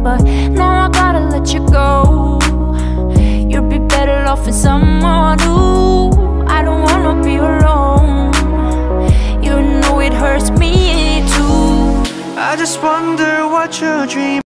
but now I gotta let you go. You'd be better off with someone new. I don't wanna be alone. You know it hurts me too. I just wonder what you're dreaming